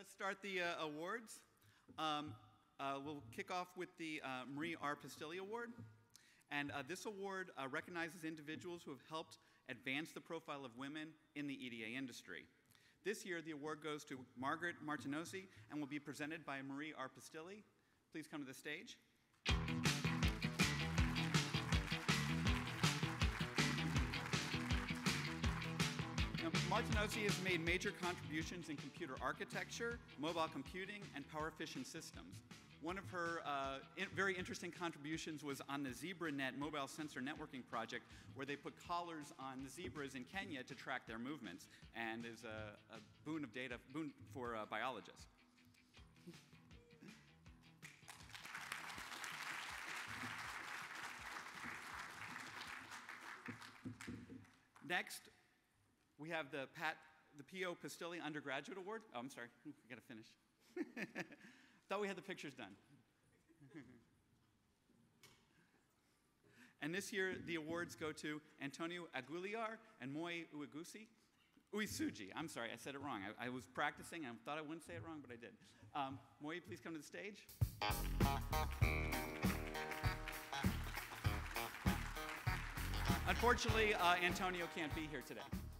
let's start the awards. We'll kick off with the Marie R. Pistilli Award. And this award recognizes individuals who have helped advance the profile of women in the EDA industry. This year, the award goes to Margaret Martinozzi and will be presented by Marie R. Pistilli. Please come to the stage. Martinozzi has made major contributions in computer architecture, mobile computing, and power-efficient systems. One of her very interesting contributions was on the ZebraNet mobile sensor networking project, where they put collars on the zebras in Kenya to track their movements, and is a boon for biologists. Next, we have the P.O. Pistilli Undergraduate Award. Oh, I'm sorry. We got to finish. Thought we had the pictures done. And this year, the awards go to Antonio Aguilar and Moi Uisugi. I'm sorry, I said it wrong. I was practicing. I thought I wouldn't say it wrong, but I did. Moi, please come to the stage. Unfortunately, Antonio can't be here today.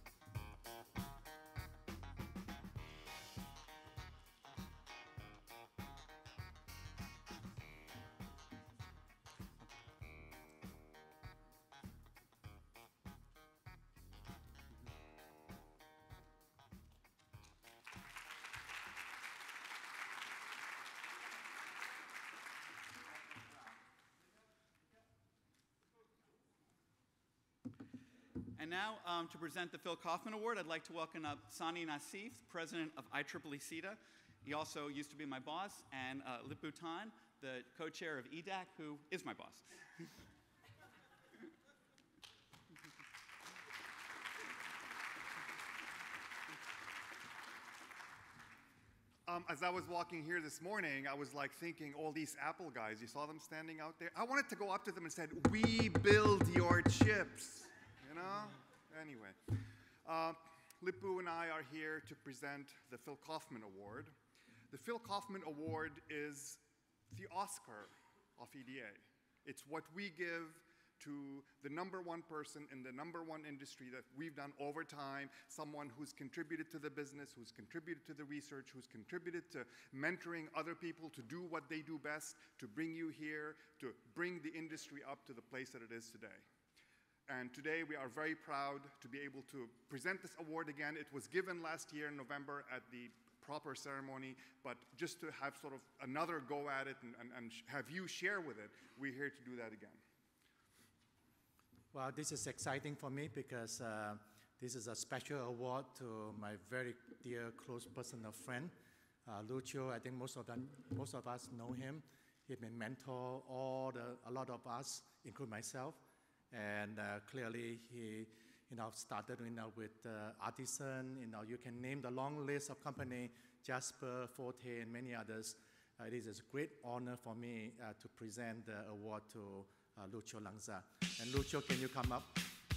And now, to present the Phil Kaufman Award, I'd like to welcome up Sani Nassif, president of IEEE CETA. He also used to be my boss, and Lip-Bu Tan, the co-chair of EDAC, who is my boss. As I was walking here this morning, I was like thinking, all these Apple guys, you saw them standing out there? I wanted to go up to them and said, "We build your chips." You know? Anyway, Lip-Bu and I are here to present the Phil Kaufman Award. The Phil Kaufman Award is the Oscar of EDA. It's what we give to the #1 person in the #1 industry that we've done over time, someone who's contributed to the business, who's contributed to the research, who's contributed to mentoring other people to do what they do best, to bring you here, to bring the industry up to the place that it is today. And today we are very proud to be able to present this award again. It was given last year in November at the proper ceremony, but just to have sort of another go at it and have you share with it, we're here to do that again. Well, this is exciting for me because this is a special award to my very dear, close personal friend, Lucio. I think most of us know him. He's been mentor a lot of us, including myself. And clearly, he started with Artisan. You can name the long list of companies, Jasper, Forte, and many others. It is a great honor for me to present the award to Lucio Lanza. And Lucio, can you come up?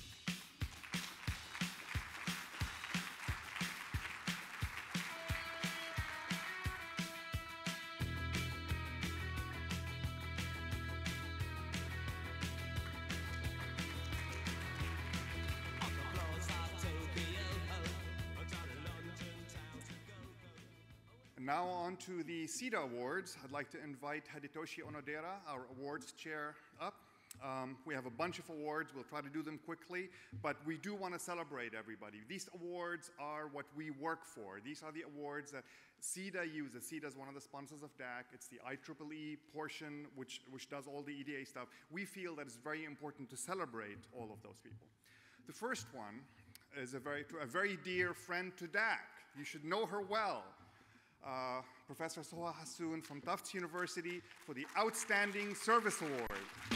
Now on to the CETA Awards. I'd like to invite Hidetoshi Onodera, our awards chair, up. We have a bunch of awards. We'll try to do them quickly, but we do want to celebrate everybody. These awards are what we work for. These are the awards that CETA uses. CETA is one of the sponsors of DAC. It's the IEEE portion, which does all the EDA stuff. We feel that it's very important to celebrate all of those people. The first one is a very dear friend to DAC. You should know her well. Professor Soha Hassoun from Tufts University for the Outstanding Service Award.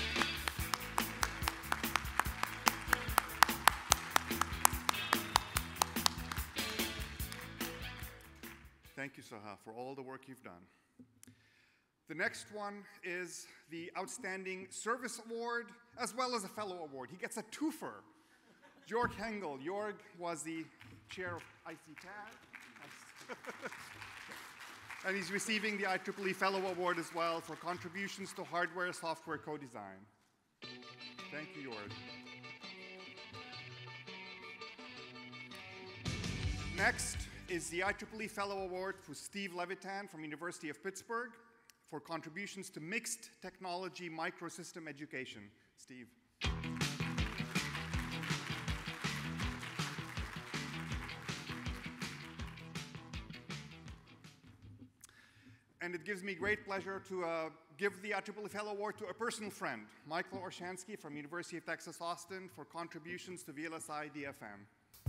Thank you, Soha, for all the work you've done. The next one is the Outstanding Service Award, as well as a Fellow Award. He gets a twofer. Jörg Hengel. Jörg was the chair of ICTAD. And he's receiving the IEEE Fellow Award as well for contributions to hardware software co-design. Thank you, Jord. Next is the IEEE Fellow Award for Steve Levitan from University of Pittsburgh for contributions to mixed technology microsystem education. Steve. And it gives me great pleasure to give the IEEE Fellow Award to a personal friend, Michael Orshansky from University of Texas, Austin, for contributions to VLSI DFM.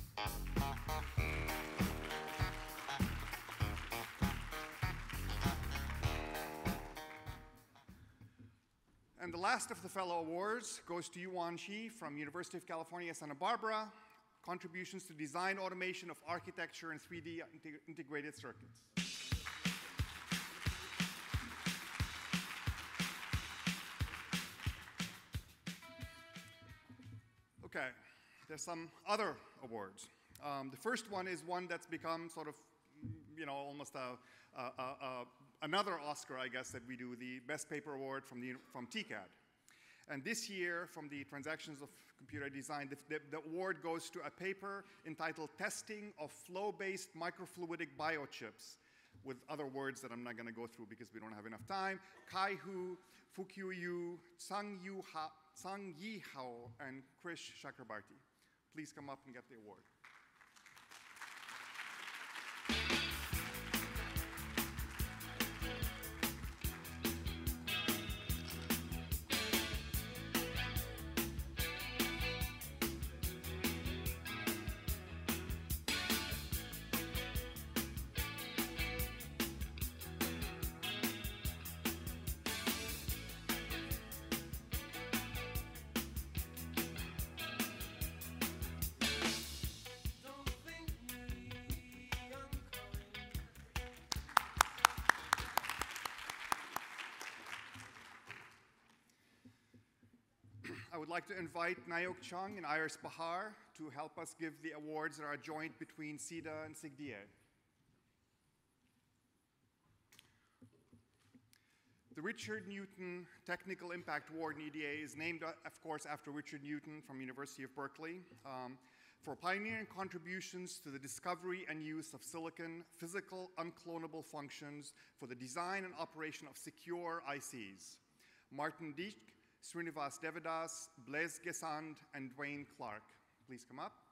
And the last of the fellow awards goes to Yuan Shi from University of California, Santa Barbara, contributions to design automation of architecture and 3D integrated circuits. Okay, there's some other awards. The first one is one that's become sort of, you know, almost another Oscar, I guess, that we do, the Best Paper Award from TCAD. And this year, from the Transactions of Computer Design, the award goes to a paper entitled Testing of Flow-Based Microfluidic Biochips, with other words that I'm not going to go through because we don't have enough time. Kai-Hu, Fukyu, Sang-Yi Hao, and Krish Chakrabarti. Please come up and get the award. I would like to invite Nayok Chung and Iris Bahar to help us give the awards that are joint between CEDA and SIGDA. The Richard Newton Technical Impact Award in EDA is named, of course, after Richard Newton from University of Berkeley for pioneering contributions to the discovery and use of silicon physical unclonable functions for the design and operation of secure ICs. Martin Dijk, Srinivas Devadas, Blaise Gesand, and Dwayne Clark. Please come up.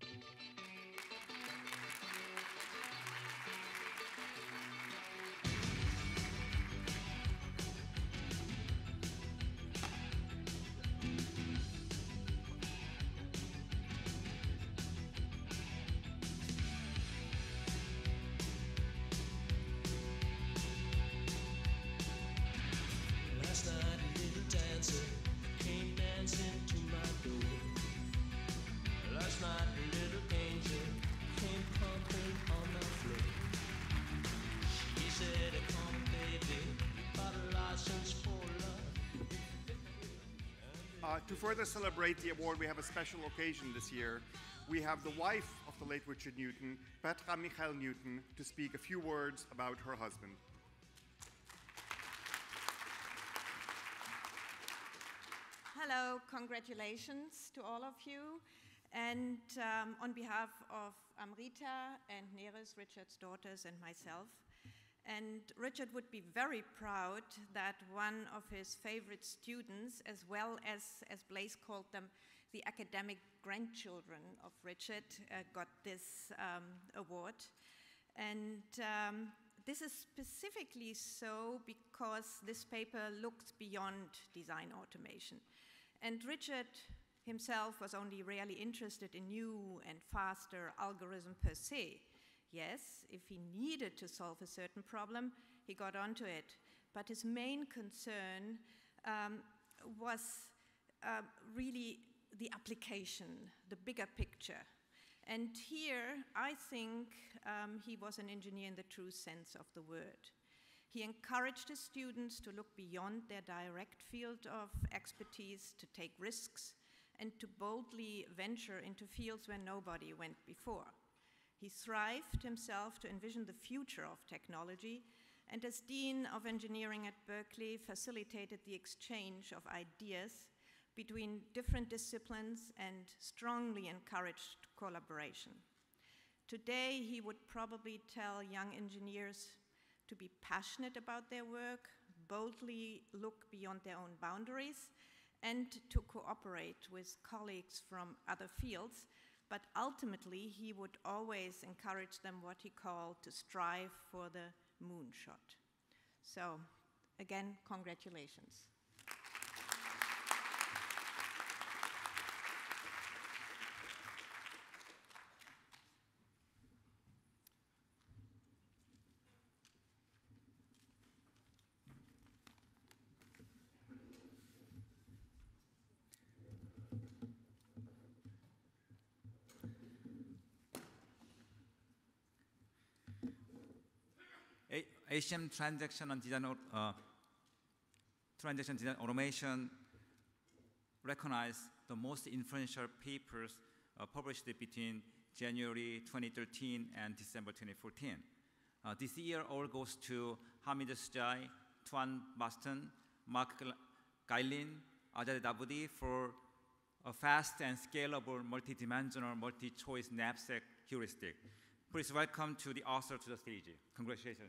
To further celebrate the award, we have a special occasion this year. We have the wife of the late Richard Newton, Petra Michael Newton, to speak a few words about her husband. Hello, congratulations to all of you. And on behalf of Amrita and Neres, Richard's daughters, and myself, and Richard would be very proud that one of his favorite students, as well as Blaise called them, the academic grandchildren of Richard, got this award. And this is specifically so because this paper looks beyond design automation. And Richard himself was only rarely interested in new and faster algorithm per se. Yes, if he needed to solve a certain problem, he got onto it. But his main concern was really the application, the bigger picture. And here, I think he was an engineer in the true sense of the word. He encouraged his students to look beyond their direct field of expertise, to take risks, and to boldly venture into fields where nobody went before. He thrived himself to envision the future of technology and as Dean of Engineering at Berkeley, facilitated the exchange of ideas between different disciplines and strongly encouraged collaboration. Today, he would probably tell young engineers to be passionate about their work, boldly look beyond their own boundaries, and to cooperate with colleagues from other fields. But ultimately, he would always encourage them what he called to strive for the moonshot. So, again, congratulations. ACM transaction design automation recognized the most influential papers published between January 2013 and December 2014. This year all goes to Hamid Sujai, Tuan Baston, Mark Gailin, Ajay Davoodi for a fast and scalable multi-dimensional multi-choice knapsack heuristic. Please welcome to the author to the stage. Congratulations.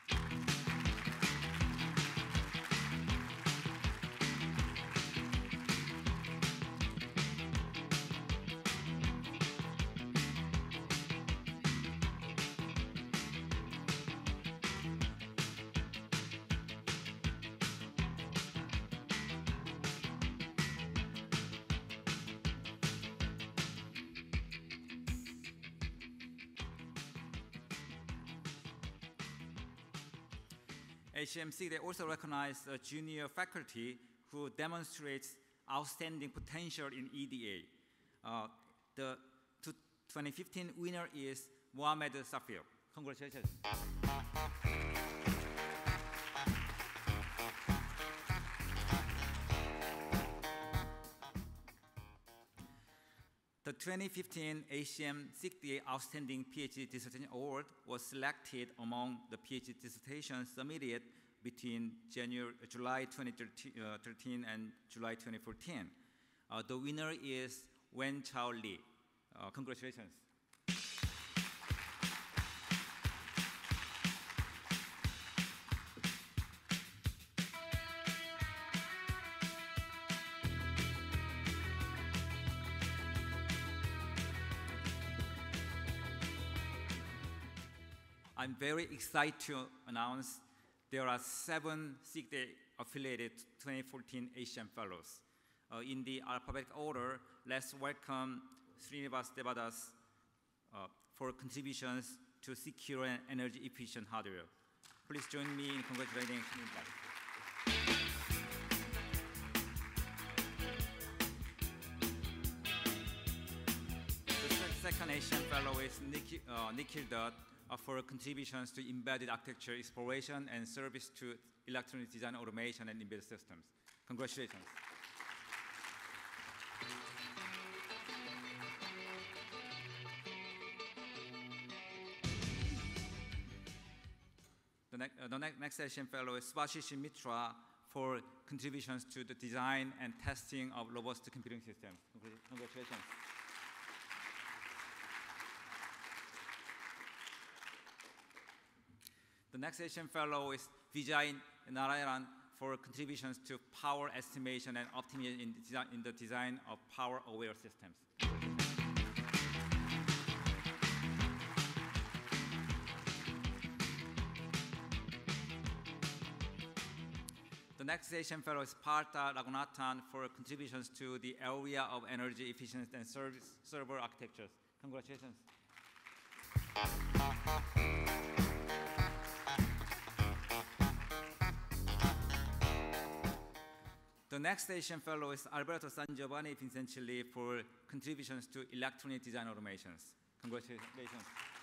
HMC, they also recognize a junior faculty who demonstrates outstanding potential in EDA. The 2015 winner is Mohamed Safir. Congratulations. The 2015 ACM SIGDA Outstanding PhD Dissertation Award was selected among the PhD dissertations submitted between July 2013 and July 2014. The winner is Wen Chao Li. Congratulations. I'm very excited to announce there are 7 SIGDA affiliated 2014 ACM Fellows. In the alphabetical order, let's welcome Srinivas Devadas for contributions to secure and energy efficient hardware. Please join me in congratulating Srinivas. The second ACM Fellow is Nikhil Dutt for contributions to embedded architecture exploration and service to electronic design automation and embedded systems. Congratulations. The next ACM Fellow is Svashish Mitra for contributions to the design and testing of robust computing systems. Congratulations. The next ACM Fellow is Vijay Narayanan for contributions to power estimation and optimization in the design of power-aware systems. The next ACM Fellow is Partha Raghunathan for contributions to the area of energy efficiency and server architectures. Congratulations. The next ACM Fellow is Alberto Sangiovanni Vincentelli for contributions to electronic design automations. Congratulations.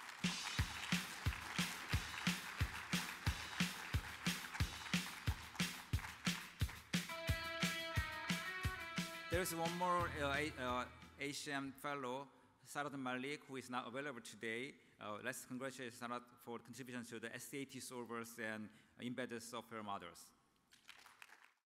There is one more ACM Fellow, Sarat Malik, who is not available today. Let's congratulate Sanat for contribution to the SAT solvers and embedded software models.